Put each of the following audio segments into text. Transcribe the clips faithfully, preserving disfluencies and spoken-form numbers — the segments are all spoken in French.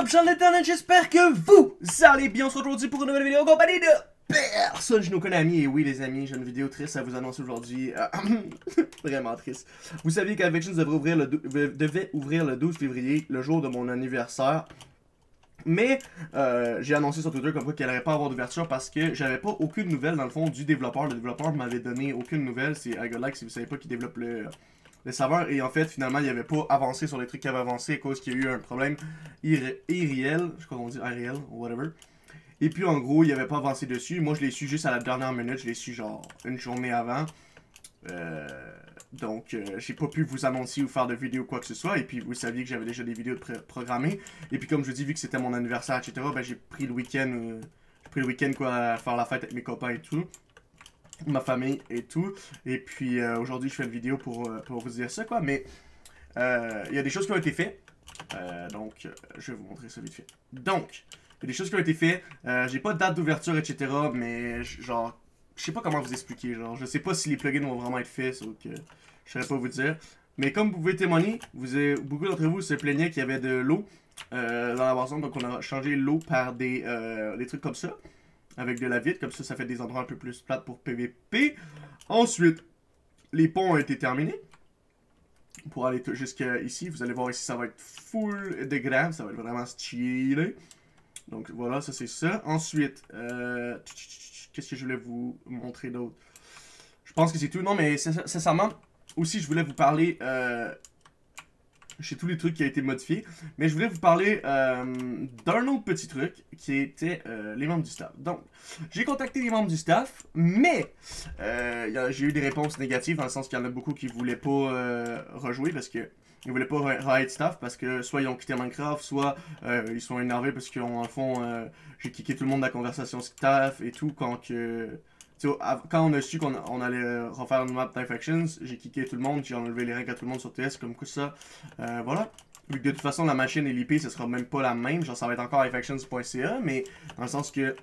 up, Charles l'Internet, j'espère que vous allez bien. On se retrouve aujourd'hui pour une nouvelle vidéo en compagnie de personne. Je nous connais amis, et oui les amis, j'ai une vidéo triste à vous annoncer aujourd'hui. Euh, vraiment triste. Vous saviez qu'Avections devait ouvrir, le devait ouvrir le douze février, le jour de mon anniversaire. Mais euh, j'ai annoncé sur Twitter comme quoi qu'elle n'allait pas avoir d'ouverture parce que j'avais pas aucune nouvelle dans le fond du développeur. Le développeur m'avait donné aucune nouvelle. C'est Agodlike si vous savez pas qui développe le, le serveur. Et en fait, finalement, il avait pas avancé sur les trucs qui avaient avancé à cause qu'il y a eu un problème irré irréel. Je crois qu'on dit irréel ou whatever. Et puis en gros, il avait pas avancé dessus. Moi, je l'ai su juste à la dernière minute. Je l'ai su genre une journée avant. Euh, donc, euh, j'ai pas pu vous annoncer ou faire de vidéo ou quoi que ce soit. Et puis, vous saviez que j'avais déjà des vidéos programmées. Et puis, comme je vous dis, vu que c'était mon anniversaire, et cetera, ben, j'ai pris le week-end, euh, j'ai pris le week-end quoi, à faire la fête avec mes copains et tout. Ma famille et tout. Et puis, euh, aujourd'hui, je fais une vidéo pour, euh, pour vous dire ça, quoi. Mais, il euh, y a des choses qui ont été faites. Euh, donc, euh, je vais vous montrer ça vite fait. Donc, il y a des choses qui ont été faites. Euh, j'ai pas de date d'ouverture, et cetera. Mais, genre... Je sais pas comment vous expliquer, genre, je sais pas si les plugins vont vraiment être faits, donc euh, je saurais pas vous dire. Mais comme vous pouvez témoigner, vous avez, beaucoup d'entre vous se plaignaient qu'il y avait de l'eau euh, dans la boisson, donc on a changé l'eau par des, euh, des trucs comme ça, avec de la vitre, comme ça, ça fait des endroits un peu plus plates pour P V P. Ensuite, les ponts ont été terminés. Pour aller jusqu'à ici, vous allez voir ici, ça va être full de grammes, ça va être vraiment stylé. Donc voilà, ça c'est ça. Ensuite, euh... qu'est-ce que je voulais vous montrer d'autre? Je pense que c'est tout. Non, mais sincèrement, aussi je voulais vous parler... Euh... J'ai tous les trucs qui ont été modifiés. Mais je voulais vous parler euh, d'un autre petit truc qui était euh, les membres du staff. Donc, j'ai contacté les membres du staff, mais euh, j'ai eu des réponses négatives dans le sens qu'il y en a beaucoup qui voulaient pas euh, rejouer parce que ils voulaient pas re-être staff parce que soit ils ont quitté Minecraft, soit euh, ils sont énervés parce qu'en fond, euh, j'ai kické tout le monde de la conversation staff et tout quand que... Quand on a su qu'on on allait refaire une map d'Infections, j'ai kické tout le monde, j'ai enlevé les règles à tout le monde sur T S, comme ça, euh, voilà. Vu que de toute façon la machine et l'I P, ce sera même pas la même, genre ça va être encore infections point C A, mais dans le sens que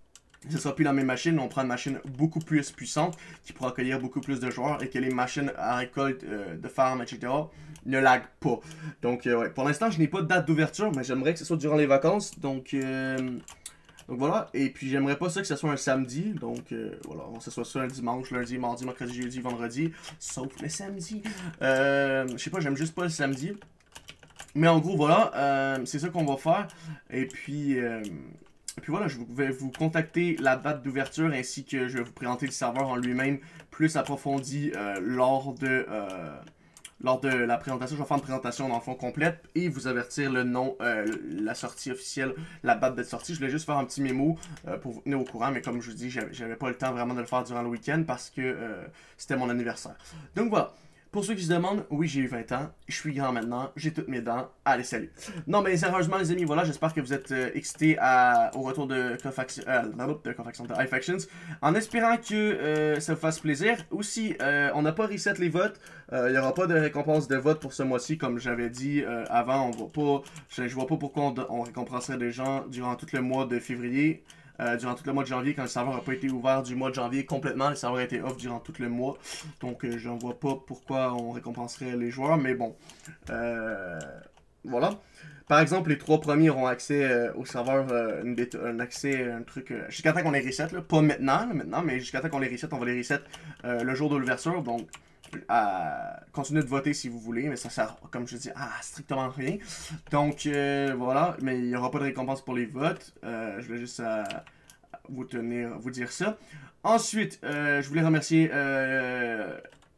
ce sera plus la même machine, on prend une machine beaucoup plus puissante, qui pourra accueillir beaucoup plus de joueurs, et que les machines à récolte euh, de farm, et cetera, ne lag pas. Donc, euh, ouais, pour l'instant, je n'ai pas de date d'ouverture, mais j'aimerais que ce soit durant les vacances, donc... Euh, Donc voilà, et puis j'aimerais pas ça que ce soit un samedi, donc euh, voilà, que ce soit ça un dimanche, lundi, mardi, mercredi, jeudi, vendredi, sauf le samedi. Euh, je sais pas, j'aime juste pas le samedi. Mais en gros, voilà, euh, c'est ça qu'on va faire. Et puis, euh, et puis voilà, je vais vous contacter la date d'ouverture ainsi que je vais vous présenter le serveur en lui-même plus approfondi euh, lors de... Euh, Lors de la présentation, je vais faire une présentation dans le fond complète et vous avertir le nom, euh, la sortie officielle, la date de sortie. Je voulais juste faire un petit mémo euh, pour vous tenir au courant, mais comme je vous dis, j'avais pas le temps vraiment de le faire durant le week-end parce que euh, c'était mon anniversaire. Donc voilà. Pour ceux qui se demandent, oui, j'ai eu vingt ans, je suis grand maintenant, j'ai toutes mes dents. Allez, salut. Non, mais sérieusement, les amis, voilà, j'espère que vous êtes euh, excités à, au retour de Cofaction, euh, de Cofaction, de iFactions, en espérant que euh, ça vous fasse plaisir. Aussi, euh, on n'a pas reset les votes, il euh, n'y aura pas de récompense de vote pour ce mois-ci, comme j'avais dit euh, avant, on va pas, je, je vois pas pourquoi on, on récompenserait des gens durant tout le mois de février. Euh, durant tout le mois de janvier, quand le serveur n'a pas été ouvert du mois de janvier complètement, le serveur a été off durant tout le mois. Donc euh, je ne vois pas pourquoi on récompenserait les joueurs, mais bon. Euh, voilà. Par exemple, les trois premiers auront accès euh, au serveur, euh, une un accès, un truc, euh, jusqu'à temps qu'on les reset, là. Pas maintenant, là, maintenant, mais jusqu'à temps qu'on les reset, on va les reset euh, le jour de l'ouverture. Donc, à continuer de voter si vous voulez, mais ça sert, comme je dis, à strictement rien. Donc, euh, voilà, mais il n'y aura pas de récompense pour les votes. Euh, je voulais juste euh, vous tenir, vous dire ça. Ensuite, euh, je voulais remercier euh,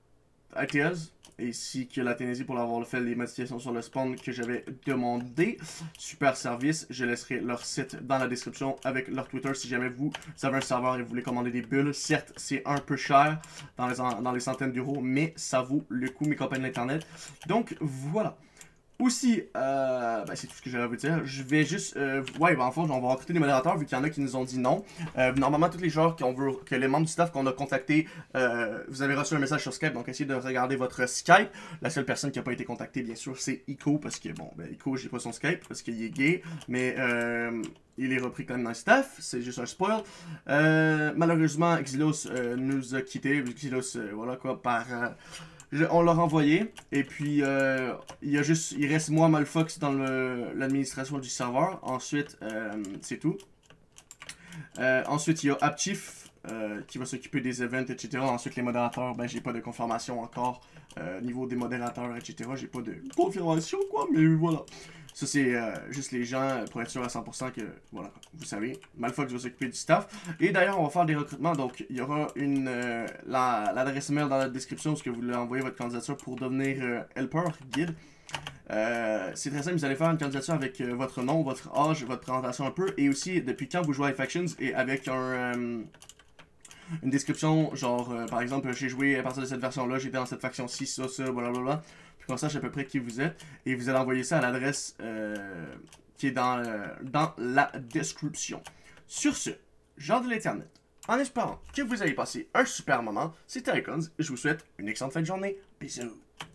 I T S ainsi que la Tunisie pour avoir fait les modifications sur le spawn que j'avais demandé. Super service. Je laisserai leur site dans la description avec leur Twitter si jamais vous avez un serveur et vous voulez commander des bulles. Certes, c'est un peu cher dans les, dans les centaines d'euros, mais ça vaut le coup, mes compagnies d'internet. Donc, voilà. Aussi, euh, ben c'est tout ce que j'avais à vous dire. Je vais juste, euh, ouais, ben en fait, on va recruter des modérateurs vu qu'il y en a qui nous ont dit non. Euh, normalement, tous les joueurs qu'on veut, que les membres du staff qu'on a contactés, euh, vous avez reçu un message sur Skype, donc essayez de regarder votre Skype. La seule personne qui n'a pas été contactée, bien sûr, c'est Ico, parce que bon, ben Ico, j'ai pas son Skype parce qu'il est gay, mais euh, il est repris quand même dans le staff, c'est juste un spoil. Euh, malheureusement, Xilos euh, nous a quittés, Xilos, euh, voilà quoi, par. Euh, je, on l'a renvoyé. Et puis, euh, il y a juste, il reste moi, Malfox, dans l'administration du serveur. Ensuite, euh, c'est tout. Euh, ensuite, il y a AppChief euh, qui va s'occuper des events, et cetera. Ensuite, les modérateurs, ben, j'ai pas de confirmation encore. Euh, niveau des modérateurs, et cetera. J'ai pas de confirmation, quoi, mais voilà. Ça, c'est euh, juste les gens pour être sûr à cent pour cent que, voilà, vous savez, Malfox va s'occuper du staff. Et d'ailleurs, on va faire des recrutements. Donc, il y aura une euh, l'adresse la, mail dans la description parce que vous voulez envoyer votre candidature pour devenir euh, helper, guide. Euh, c'est très simple, vous allez faire une candidature avec euh, votre nom, votre âge, votre présentation un peu, et aussi depuis quand vous jouez à Factions, et avec un, euh, une description, genre, euh, par exemple, j'ai joué à partir de cette version-là, j'étais dans cette faction-ci, ça, ça, blablabla, puis qu'on sache à peu près qui vous êtes, et vous allez envoyer ça à l'adresse euh, qui est dans, euh, dans la description. Sur ce, genre de l'internet, en espérant que vous ayez passé un super moment, c'était Icons, et je vous souhaite une excellente fin de journée. Bisous!